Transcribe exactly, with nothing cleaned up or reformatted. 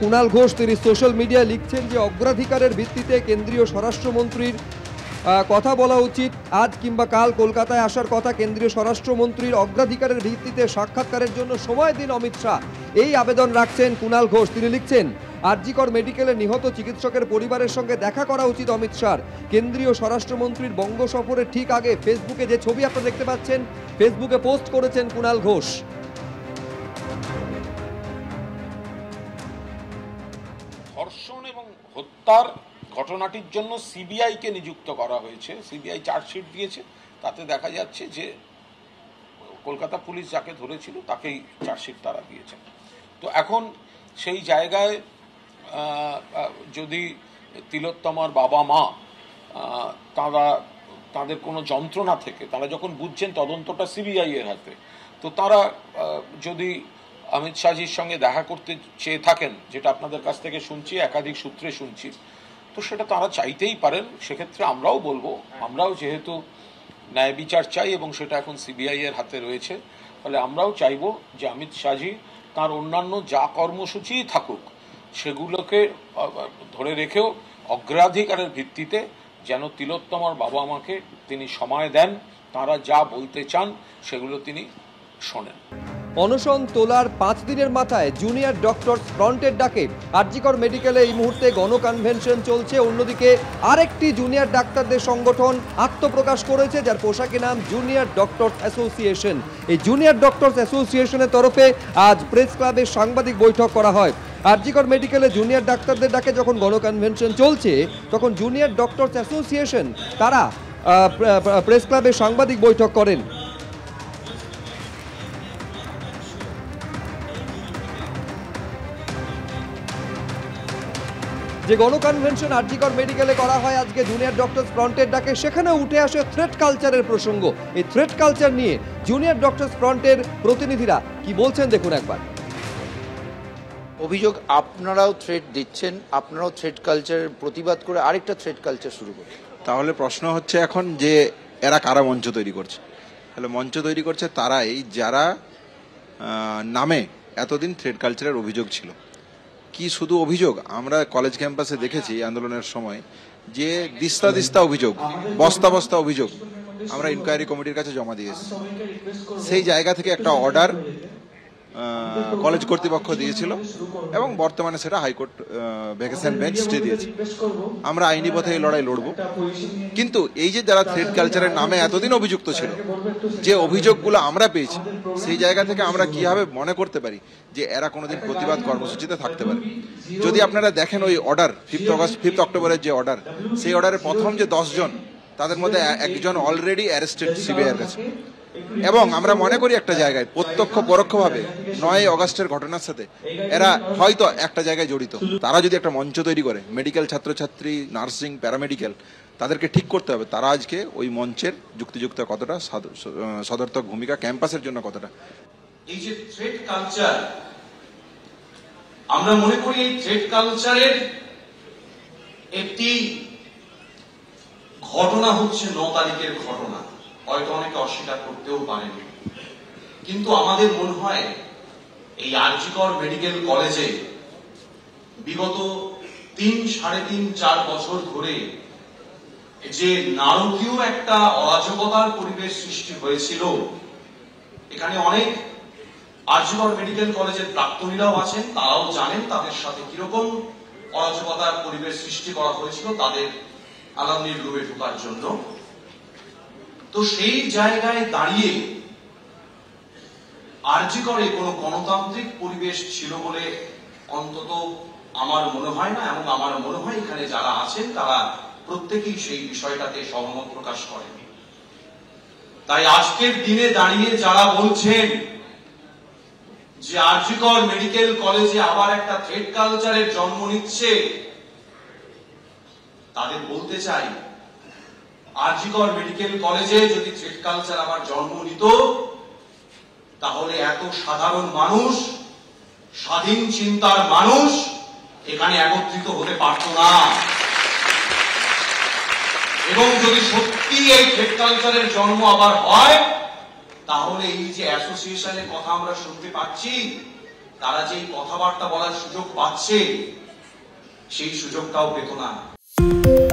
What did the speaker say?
কুণাল ঘোষ তিনি সোশ্যাল মিডিয়ায় লিখছেন যে অগ্রাধিকারের ভিত্তিতে কেন্দ্রীয় স্বরাষ্ট্রমন্ত্রীর কথা বলা উচিত। আজ কিংবা কাল কলকাতায় আসার কথা কেন্দ্রীয় স্বরাষ্ট্রমন্ত্রীর, অগ্রাধিকারের ভিত্তিতে সাক্ষাৎকারের জন্য সময় দিন অমিত শাহ, এই আবেদন রাখছেন কুণাল ঘোষ। তিনি লিখছেন আরজিকর মেডিকেলে নিহত চিকিৎসকের পরিবারের সঙ্গে দেখা করা উচিত অমিত শাহর। কেন্দ্রীয় স্বরাষ্ট্রমন্ত্রীর বঙ্গ সফরের ঠিক আগে ফেসবুকে যে ছবি আপনারা দেখতে পাচ্ছেন, ফেসবুকে পোস্ট করেছেন কুণাল ঘোষ। ধর্ষণ এবং হত্যার ঘটনাটির জন্য সিবিআই কে নিযুক্ত করা হয়েছে। সিবিআই চার্জশিট দিয়েছে, তাতে দেখা যাচ্ছে যে কলকাতা পুলিশ যাকে ধরেছিল তাকেই চার্জশিট তারা দিয়েছেন। তো এখন সেই জায়গায় যদি তিলোত্তমার বাবা মা তারা তাদের কোনো যন্ত্রণা থেকে তারা যখন বুঝছেন তদন্তটা সিবিআই এর হাতে, তো তারা যদি অমিত শাহজির সঙ্গে দেখা করতে চেয়ে থাকেন, যেটা আপনাদের কাছ থেকে শুনছি, একাধিক সূত্রে শুনছি, তো সেটা তারা চাইতেই পারেন। সেক্ষেত্রে আমরাও বলবো, আমরাও যেহেতু ন্যায় বিচার চাই এবং সেটা এখন সিবিআই এর হাতে রয়েছে, ফলে আমরাও চাইবো যে অমিত শাহজি তার অন্যান্য যা কর্মসূচি থাকুক সেগুলোকে ধরে রেখেও অগ্রাধিকারের ভিত্তিতে যেন তিলোত্তমার বাবা মাকে তিনি সময় দেন, তারা যা বলতে চান সেগুলো তিনি শোনেন। অনশন তোলার পাঁচ দিনের মাথায় জুনিয়র ডক্টর ফ্রন্টের ডাকে আরজিকর মেডিকেলে এই মুহূর্তে গণকনভেনশন চলছে। অন্যদিকে আরেকটি জুনিয়র ডাক্তারদের সংগঠন আত্মপ্রকাশ করেছে, যার পোশাকি নাম জুনিয়র ডক্টরস অ্যাসোসিয়েশন। এই জুনিয়র ডক্টরস অ্যাসোসিয়েশনের তরফে আজ প্রেস ক্লাবে সাংবাদিক বৈঠক করা হয়। আরজিকর মেডিকেলে জুনিয়র ডাক্তারদের ডাকে যখন গণকনভেনশন চলছে, তখন জুনিয়র ডক্টরস অ্যাসোসিয়েশন তারা প্রেস ক্লাবে সাংবাদিক বৈঠক করেন। যে গণকনভেনশন আরজিকর মেডিকেলে করা হয় আজকে জুনিয়র ডক্টরস ফ্রন্টের ডাকে, সেখানে উঠে আসে থ্রেট কালচারের প্রসঙ্গ। এই থ্রেট কালচার নিয়ে জুনিয়র ডক্টরস ফ্রন্টের প্রতিনিধিরা কি বলছেন দেখুন একবার। অভিযোগ আপনারাও থ্রেট দিচ্ছেন, আপনারাও থ্রেট কালচারের প্রতিবাদ করে আরেকটা থ্রেট কালচার শুরু করছে। তাহলে প্রশ্ন হচ্ছে এখন যে এরা কারা মঞ্চ তৈরি করছে? তাহলে মঞ্চ তৈরি করছে তারাই যারা নামে এতদিন থ্রেট কালচারের অভিযোগ ছিল। কি শুধু অভিযোগ? আমরা কলেজ ক্যাম্পাসে দেখেছি আন্দোলনের সময় যে দিস্তা দিস্তা অভিযোগ, বস্তা বস্তা অভিযোগ আমরা ইনকোয়ারি কমিটির কাছে জমা দিয়েছি। সেই জায়গা থেকে একটা অর্ডার কলেজ কর্তৃপক্ষ দিয়েছিল এবং বর্তমানে সেটা হাইকোর্ট ভ্যাকেশন বেঞ্চ স্টে দিয়েছে। আমরা আইনি পথে এই লড়াই লড়ব। কিন্তু এই যে যারা থ্রেট কালচারের নামে এতদিন অভিযুক্ত ছিল, যে অভিযোগগুলো আমরা পেয়েছি, সেই জায়গা থেকে আমরা কিভাবে মনে করতে পারি যে এরা কোনোদিন প্রতিবাদ কর্মসূচিতে থাকতে পারে? যদি আপনারা দেখেন ওই অর্ডার ফিফথ অগস্ট ফিফথ অক্টোবরের যে অর্ডার, সেই অর্ডারের প্রথম যে দশ জন, তাদের মধ্যে একজন অলরেডি অ্যারেস্টেড সিবিআইয়ের কাছে। এবং আমরা মনে করি একটা জায়গায় প্রত্যক্ষ পরোক্ষভাবে নয় অগস্টের ঘটনার সাথে এরা হয়তো একটা জায়গায় জড়িত। তারা যদি একটা মঞ্চ তৈরি করে, মেডিকেল ছাত্রছাত্রী, নার্সিং, প্যারামেডিক্যাল, তাদেরকে ঠিক করতে হবে তারা আজকে ওই মঞ্চের যুক্তিযুক্ত কতটা, সদর্থক ভূমিকা ক্যাম্পাসের জন্য কতটা। এই যে থ্রেট কালচার, আমরা মনে করি এই থ্রেট কালচারের একটি ঘটনা হচ্ছে ন তারিখের ঘটনা, হয়তো অনেকে অস্বীকার করতেও পারেন, কিন্তু আমাদের মনে হয় এই আরজিকর মেডিকেল কলেজে বিগত তিন সাড়ে তিন চার বছর ধরে যে নারকীয় একটা অরাজকতার পরিবেশ সৃষ্টি হয়েছিল, এখানে অনেক আরজিকর মেডিকেল কলেজের প্রাক্তনীরাও আছেন, তারাও জানেন তাদের সাথে কিরকম অরাজকতার পরিবেশ সৃষ্টি করা হয়েছিল তাদের আলামনির রুমে ঢোকার জন্য। তো সেই জায়গায় দাঁড়িয়ে আরজিকরে কোনো গণতান্ত্রিক পরিবেশ ছিল বলে অন্তত আমার মনে হয় না, এবং আমার মনে হয় এখানে যারা আছেন তারা প্রত্যেকেই সেই বিষয়টাতে সহমত প্রকাশ করেন। তাই আজকের দিনে দাঁড়িয়ে যারা বলছেন যে আরজিকর মেডিকেল কলেজে আবার একটা থ্রেট কালচারের জন্ম নিচ্ছে, তাদের বলতে চাই আরজিকর মেডিকেল কলেজে যদি থ্রেট কালচার আবার জন্ম নিত, তাহলে এত সাধারণ মানুষ, স্বাধীন চিন্তার মানুষ এখানে একত্রিত হতে পারত না। এবং যদি সত্যি এই থ্রেট কালচারের জন্ম আবার হয়, তাহলে এই যে অ্যাসোসিয়েশনের কথা আমরা শুনতে পাচ্ছি, তারা যেই কথাবার্তা বলার সুযোগ পাচ্ছে সেই সুযোগটাও পেত না।